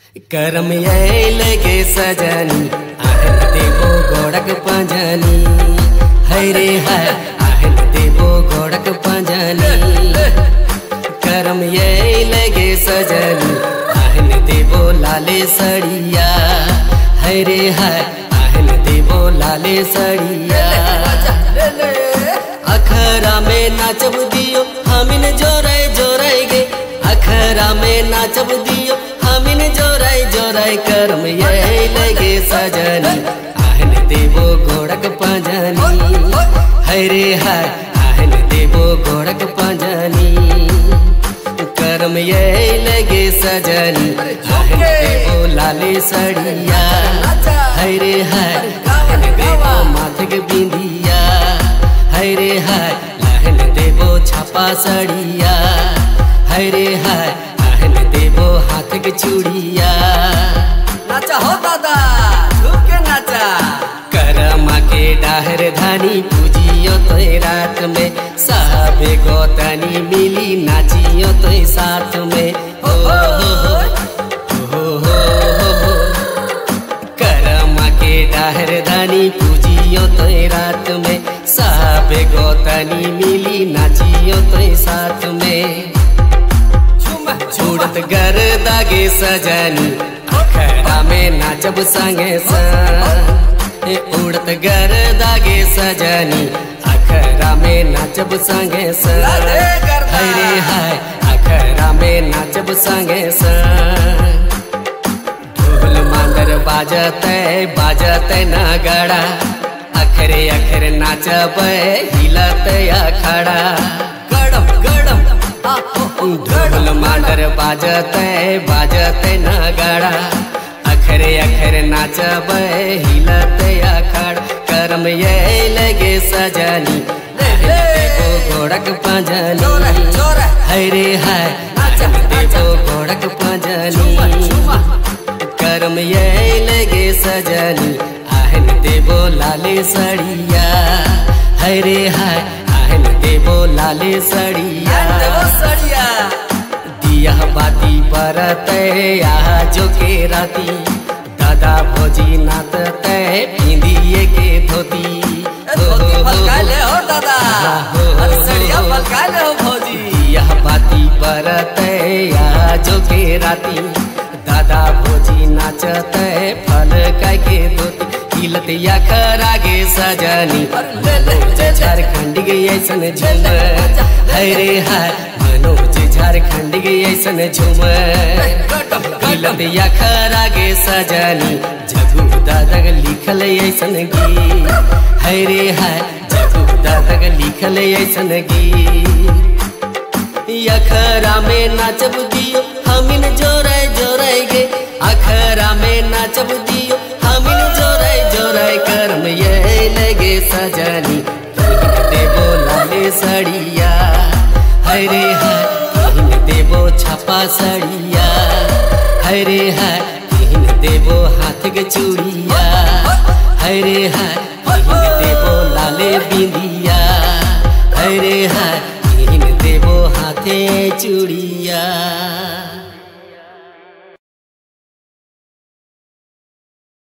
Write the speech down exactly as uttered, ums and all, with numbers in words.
करम ये लगे सजनी आहन देवो गोड़क पंजनी हरे है आहन देवो गोड़क पंजनी। करम ये लगे सजनी आहन देवो लाले सड़िया हरे है आहन देवो लाले सड़िया। अखरा में नाचब दियो हमिन जोराई जोराई गे अखरा में नाचब दियो हमिन जोराई जोराई। करम ये लगे सजनी आहन देवो गोड़क पंजनी हरे है आहन देवो गोड़क पंजनी। करम ये लगे सजनी आहन देवो लाले सड़िया हरे है आहन देवो माथे बिंदिया हरे है आहन देवो छापा सड़िया हरे है आहन देवो हाथ के चूड़िया। नाचा हो दादा झूम के नाचा। करमा के डाहर धानी पूजियो तो रात में साहबे गोतनी मिली नाचियो तो साथ में हो हो हो हो हो हो। करमा के डाहर धानी पूजियो तो रात में साहबे गोतनी मिली नाचियो तो साथ में। उड़त गर दागे सजनी अखरा में नाचब संगे संग। उड़त गर दागे सजनी अखरा में नाचब संगे संग हरे है अखरा में नाचब संगे संग। ढोल मांदर बाजते बाजते नगड़ा अखरे अखरे नाचब हिलते अखड़ा गड़म गड़म। ढोल मांडर बाजते बाजते नगड़ा अखरे अखरे नाचब हिलते अखड़। करम ये लगे सजनी देवो गोड़क पंजनी हरे है आहन देवो गोड़क पंजनी। करम ये लगे सजनी आहन देवो लाले सड़िया हरे है आहन देवो लाले सड़िया। दिया बाती परते जो के राती दादा भोजी नाचते पिंदिए के धोती हो दादा सड़िया बलकाले हो भोजी। दिया बाती परते जो के राती दादा भोजी नाचते फल का के धोती हिलत अखरा गे सजनी झारखंड गे ऐसन झूम हरे है मनोज झारखंड गे ऐसन झूम। हिलत अखरा गे सजनी जगू दादा लिखल ऐसन गी हरे है जगू दादा लिखल ऐसन गी। अखरा में नाचब दियो हमिन जोराई जोराई गे अखरा में नाचब दियो हमिन जोराई जोराई। करम ये लगे सजनी देवो लाले सड़िया हरे है कहन देवो छापा सड़िया हरे है कहन देवो हाथ के चूड़िया हरे है